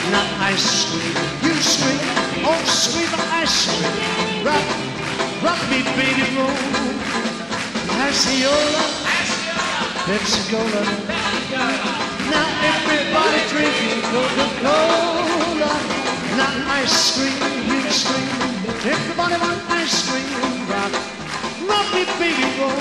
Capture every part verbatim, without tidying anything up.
not ice cream. You scream, oh sweet ice cream. Rock, rock me, baby, roll. Osceola, Pepsi-Cola. Now everybody drinking Coca-Cola. Not ice cream, you scream. Everybody want ice cream. Rock, rock me, baby, roll.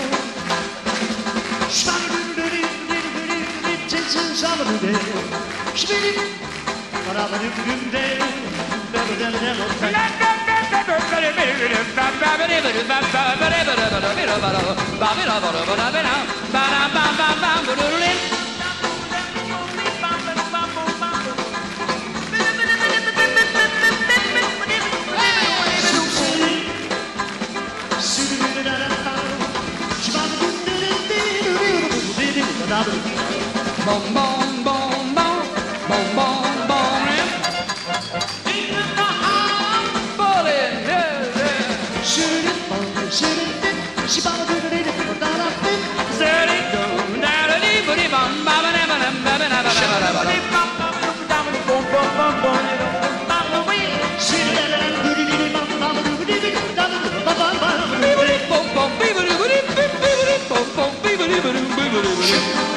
Boom, boom, boom, boom, boom, boom, boom. In the heart, falling, yeah, yeah. Shoot it, boom, shoot it, she bought a little bit of a dollar. Set it, go, down, and even if I'm bobbing, I'm bobbing, bobbing, bobbing, bobbing, bobbing, boom, boom, boom, boom, boom. Shoot it, and do it, do it, bum, bum, do it, do it, bum, bum, bum, bum. Boom, boom, baby, do it, baby, boom, boom, baby, do it, baby, do it.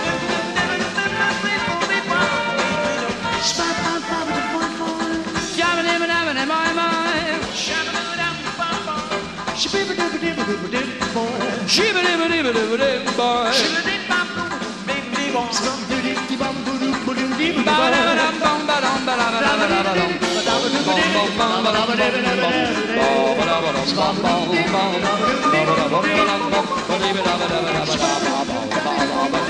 Boy,